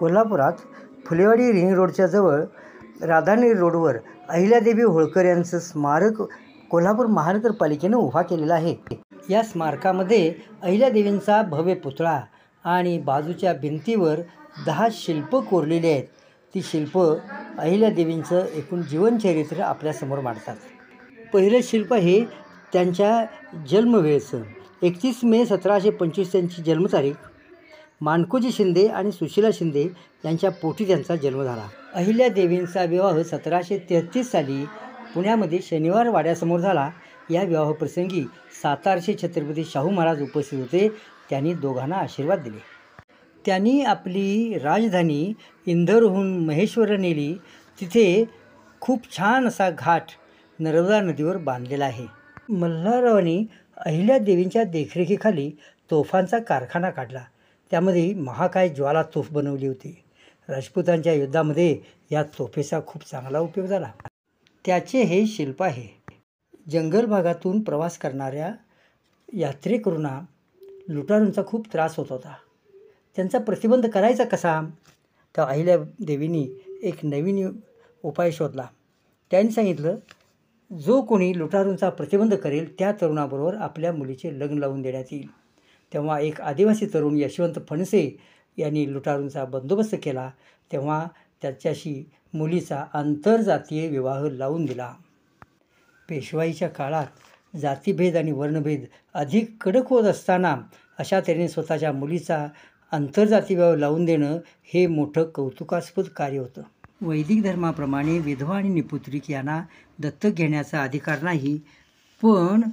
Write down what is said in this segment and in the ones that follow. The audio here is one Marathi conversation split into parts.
कोल्हापुरात फुलेवाडी रिंग रोडच्या जवळ राधानगरी रोडवर अहिल्यादेवी होळकर यांचं स्मारक कोल्हापूर महानगरपालिकेनं उभा केलेलं आहे. या स्मारकामध्ये अहिल्यादेवींचा भव्य पुतळा आणि बाजूच्या भिंतीवर 10 शिल्पं कोरलेली आहेत. ती शिल्पं अहिल्यादेवींचं एकूण जीवनचरित्र आपल्यासमोर मांडतात. पहिलं शिल्प हे त्यांच्या जन्मवेळेचं. 31 मे 1725 त्यांची जन्मतारीख. माणकोजी शिंदे आणि सुशीला शिंदे यांच्या पोटी त्यांचा जन्म झाला. अहिल्यादेवींचा विवाह 1733 साली पुण्यामध्ये शनिवार वाड्यासमोर झाला. या विवाहप्रसंगी सातारचे छत्रपती शाहू महाराज उपस्थित होते. त्यांनी दोघांना आशीर्वाद दिले. त्यांनी आपली राजधानी इंदोरहून महेश्वरला नेली. तिथे खूप छान असा घाट नर्मदा नदीवर बांधलेला आहे. मल्हाररावांनी अहिल्यादेवींच्या देखरेखीखाली तोफांचा कारखाना काढला. त्यामध्ये महाकाय ज्वाला तोफ बनवली होती. राजपुतांच्या युद्धामध्ये या तोफेचा खूप चांगला उपयोग झाला. त्याचे हे शिल्प आहे. जंगल भागातून प्रवास करणाऱ्या यात्रेकरूंना लुटारूंचा खूप त्रास होत होता. त्यांचा प्रतिबंध करायचा कसा? तर अहिल्यादेवींनी एक नवीन उपाय शोधला. त्यांनी सांगितलं, जो कोणी लुटारूंचा प्रतिबंध करेल त्या तरुणाबरोबर आपल्या मुलीचे लग्न लावून देण्यात येईल. तेव्हा एक आदिवासी तरुण यशवंत फणसे यांनी लुटारूंचा बंदोबस्त केला. तेव्हा त्याच्याशी मुलीचा आंतरजातीय विवाह लावून दिला. पेशवाईच्या काळात जातीभेद आणि वर्णभेद अधिक कडक होत असताना अशा तऱ्हेने स्वतःच्या मुलीचा आंतरजातीय विवाह लावून देणं हे मोठं कौतुकास्पद कार्य होतं. वैदिक धर्माप्रमाणे विधवा आणि निपुत्रिक यांना दत्तक घेण्याचा अधिकार नाही, पण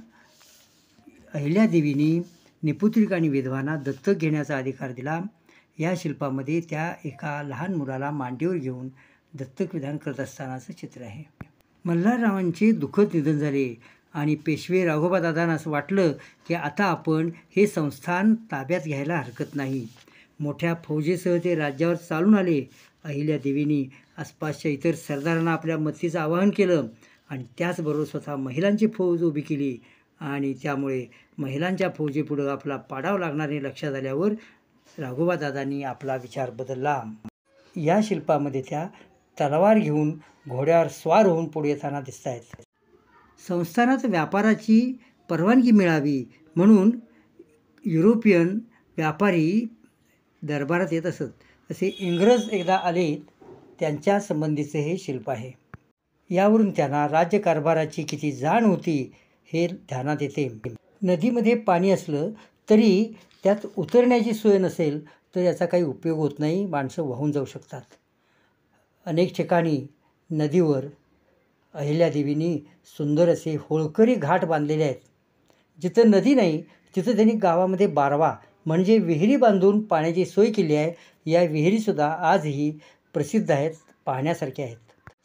अहिल्यादेवींनी निपुत्रिक आणि विधवांना दत्तक घेण्याचा अधिकार दिला. या शिल्पामध्ये त्या एका लहान मुलाला मांडीवर घेऊन दत्तक विधान करत असतानाचं चित्र आहे. मल्हाररावांचे दुःखद निधन झाले आणि पेशवे राघोबादादांना असं वाटलं की आता आपण हे संस्थान ताब्यात घ्यायला हरकत नाही. मोठ्या फौजेसह ते राज्यावर चालून आले. अहिल्यादेवींनी आसपासच्या इतर सरदारांना आपल्या मदतीचं आवाहन केलं आणि त्याचबरोबर स्वतः महिलांची फौज उभी केली आणि त्यामुळे महिलांच्या फौजेपुढं आपला पाडावं लागणार हे लक्षात आल्यावर राघोबादादांनी आपला विचार बदलला. या शिल्पामध्ये त्या तलवार घेऊन घोड्यावर स्वार होऊन पुढे येताना दिसत आहेत. संस्थानात व्यापाराची परवानगी मिळावी म्हणून युरोपियन व्यापारी दरबारात येत असत. असे इंग्रज एकदा आले, त्यांच्या संबंधीचे हे शिल्प आहे. यावरून त्यांना राज्यकारभाराची किती जाण होती हे ध्यानात येते. नदीमध्ये पाणी असलं तरी त्यात उतरण्याची सोय नसेल तर याचा काही उपयोग होत नाही. माणसं वाहून जाऊ शकतात. अनेक ठिकाणी नदीवर अहिल्यादेवींनी सुंदर असे होळकरी घाट बांधलेले आहेत. जिथं नदी नाही तिथं त्यांनी गावामध्ये बारवा म्हणजे विहिरी बांधून पाण्याची सोय केली आहे. या विहिरीसुद्धा आजही प्रसिद्ध आहेत, पाहण्यासारख्या आहेत.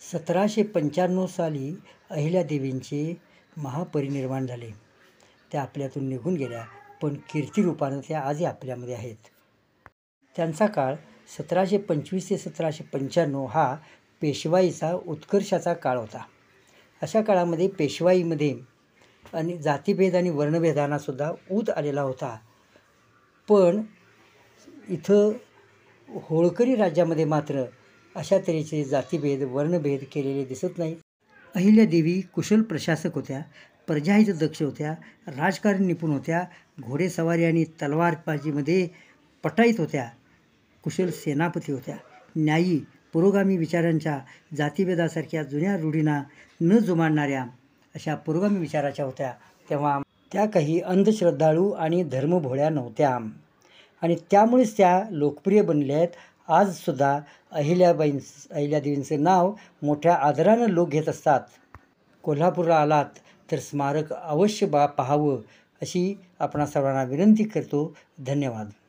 1795 साली अहिल्यादेवींचे महापरिनिर्वाण झाले. त्या आपल्यातून निघून गेल्या, पण कीर्तिरूपानं त्या आजही आपल्यामध्ये आहेत. त्यांचा काळ 1725 ते 1795 हा पेशवाईचा उत्कर्षाचा काळ होता. अशा काळामध्ये पेशवाईमध्ये आणि जातीभेद आणि वर्णभेदांनासुद्धा ऊत आलेला होता. पण इथं होळकरी राज्यामध्ये मात्र अशा तऱ्हेचे जातीभेद वर्णभेद केलेले दिसत नाहीत. अहिल्यादेवी कुशल प्रशासक होत्या, प्रजाहित दक्ष होत्या, राजकारण निपुण होत्या, घोडेसवारी आणि तलवारबाजीमध्ये पटाईत होत्या, कुशल सेनापती होत्या, न्यायी पुरोगामी विचारांच्या, जातीभेदासारख्या जुन्या रूढींना न जुमानणाऱ्या अशा पुरोगामी विचाराच्या होत्या. तेव्हा त्या काही अंधश्रद्धाळू आणि धर्मभोळ्या नव्हत्या आणि त्यामुळेच त्या लोकप्रिय बनल्या आहेत. आजसुद्धा अहिल्यादेवींचं नाव मोठ्या आदरानं लोक घेत असतात. कोल्हापूरला आलात तर स्मारक अवश्य पाहावं अशी आपणा सर्वांना विनंती करतो. धन्यवाद.